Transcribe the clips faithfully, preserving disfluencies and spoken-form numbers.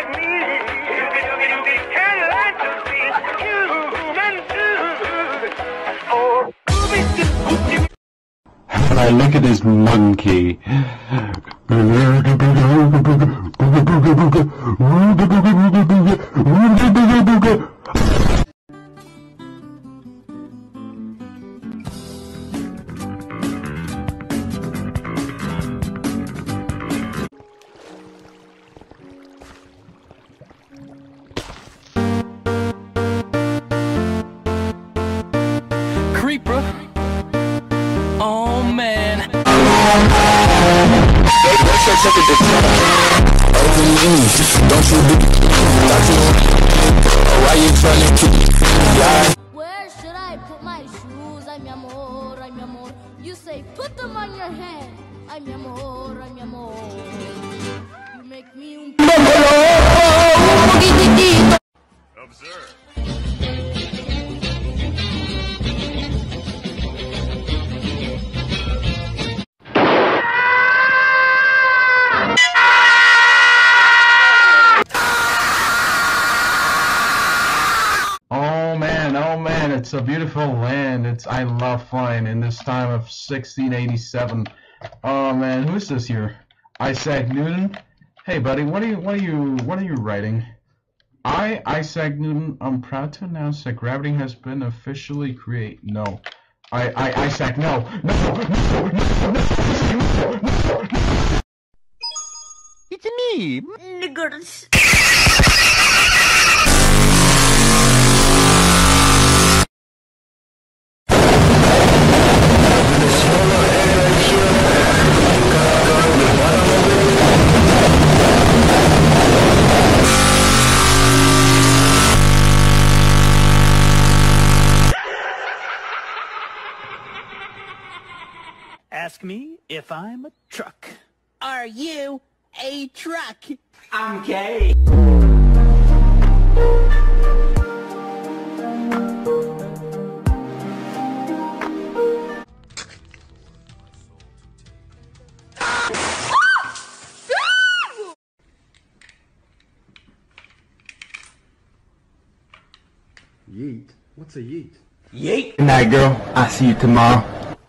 When I look at this monkey. Creeper. Oh man. Where should I put my shoes? Ay, mi amor, ay, mi amor. You say put them on your head. Ay, mi amor, ay, mi amor. You make me un... Observe. Oh man, oh man, it's a beautiful land. It's I love flying in this time of sixteen eighty-seven. Oh man, who's this here? Isaac Newton? Hey buddy, what are you what are you what are you writing? I, Isaac Newton, I'm proud to announce that gravity has been officially created. No. I I Isaac, no. No, no, no, no, no, no. It's me, Niggers. Ask me if I'm a truck. Are you a truck? I'm gay. Yeet? What's a yeet? Yeet. Good night, girl. I'll see you tomorrow.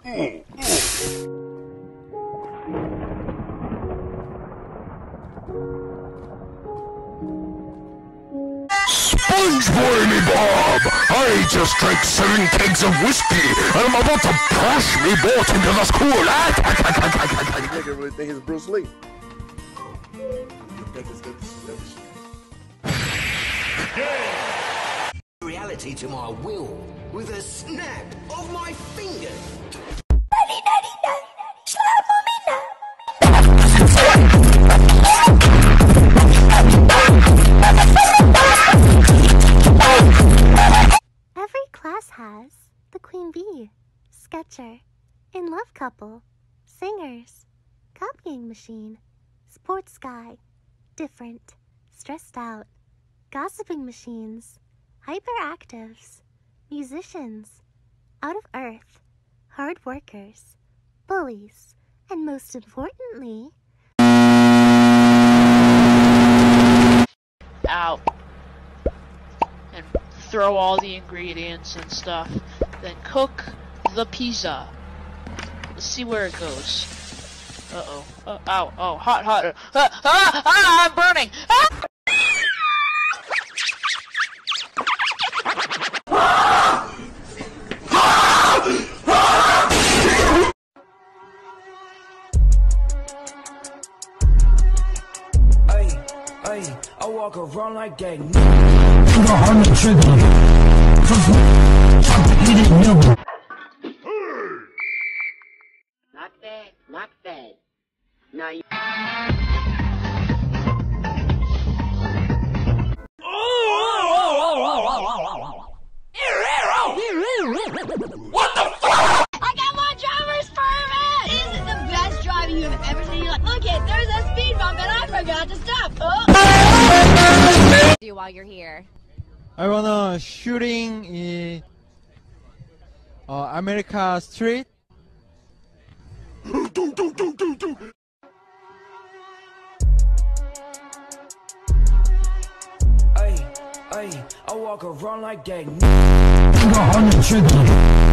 Sponge me, Bob! I just drank seven kegs of whiskey, and I'm about to push me boat into the school. You nigga really think it's Bruce Lee? You think it's gonna Reality to my will with a snap of my finger. Every class has the Queen Bee, Sketcher, In Love Couple, Singers, Copying Machine, Sports Guy, Different, Stressed Out, Gossiping Machines, Hyperactives, Musicians, Out of Earth, Hard Workers, Bullies, and most importantly, out and throw all the ingredients and stuff, then cook the pizza. Let's see where it goes. Uh oh. Uh, ow. Oh, hot, hot. Uh, ah, ah, ah, I'm burning. Ah! I walk around like that. Not bad, not bad. Now you. What the fuck? I got my driver's permit! This is the best driving you have ever seen. You're like, look it, there's a speed bump and I forgot to stop. Oh. Do while you're here. I wanna shooting in uh, America Street. do, do, do, do, do. Ay, I walk around like that. Finger on the trigger.